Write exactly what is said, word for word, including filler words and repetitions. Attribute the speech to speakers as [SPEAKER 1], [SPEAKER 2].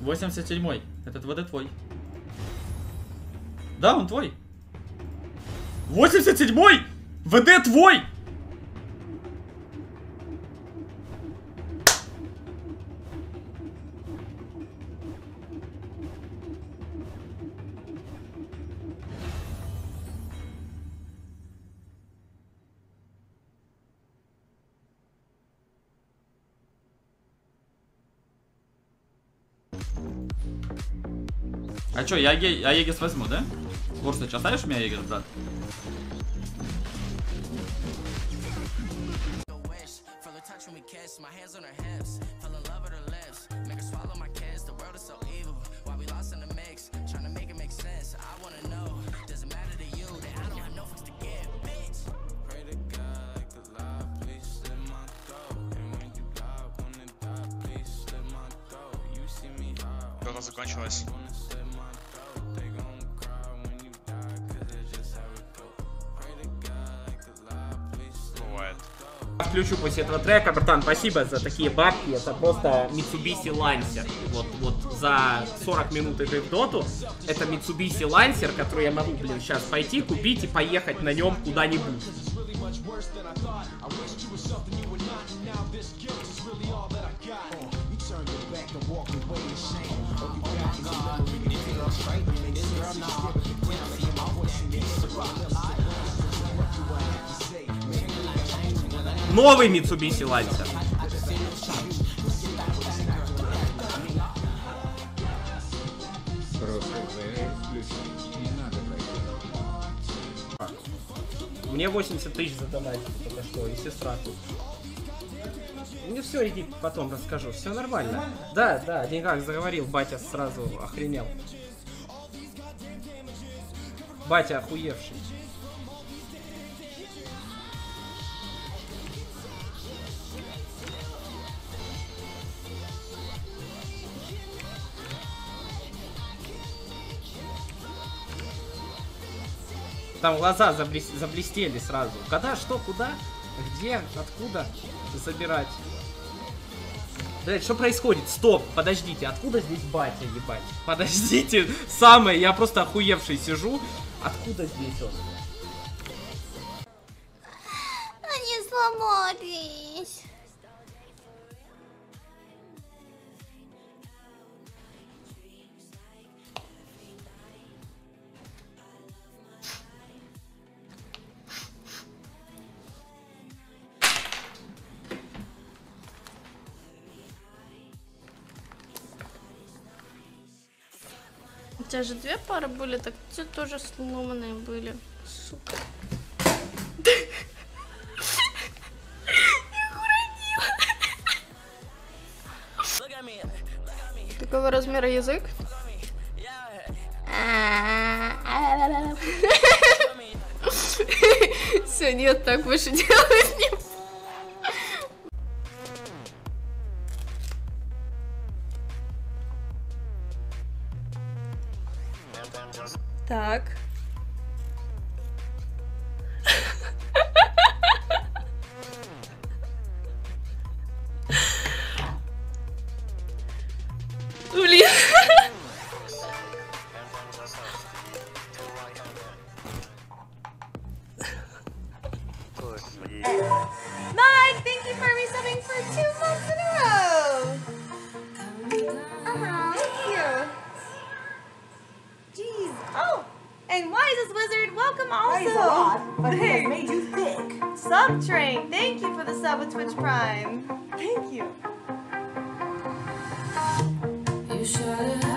[SPEAKER 1] восемьдесят седьмой. Этот ВД твой. Да, он твой. восемьдесят седьмой! ВД твой! А чё, я, е я Егис возьму, да? Бурсыч, оставишь меня Егис, брат?
[SPEAKER 2] Что-то закончилось. Бывает.
[SPEAKER 3] Включу после этого трека, братан, спасибо за такие бабки, это просто Mitsubishi Lancer. Вот, вот за сорок минут игры в доту, это Mitsubishi Lancer, который я могу, блин, сейчас пойти, купить и поехать на нем куда-нибудь. Новый Mitsubishi Lancer. Мне восемьдесят тысяч задонатили только что, и сестра тут. Ну все, иди, потом расскажу. Все нормально. Да, да, деньгах заговорил, батя сразу охренел. Батя охуевший. Там глаза заблес... заблестели сразу. Когда, что, куда, где, откуда забирать? Блять, что происходит? Стоп, подождите, откуда здесь батя, ебать? Подождите, самое, я просто охуевший сижу. Откуда здесь он?
[SPEAKER 4] Они сломались. У тебя же две пары были, так те тоже сломанные были. Сука. Какого размера язык? Все, нет, так больше делать не буду. Так. Блин.
[SPEAKER 5] Mike, thank you for resubbing for two months in a row. Uh-huh, thank you. Jeez. Oh, and Wisest Wizard, welcome also.
[SPEAKER 6] Praise the Lord, but he has made you thick.
[SPEAKER 5] Subtrain, thank you for the sub with Twitch Prime. Thank you.
[SPEAKER 4] You should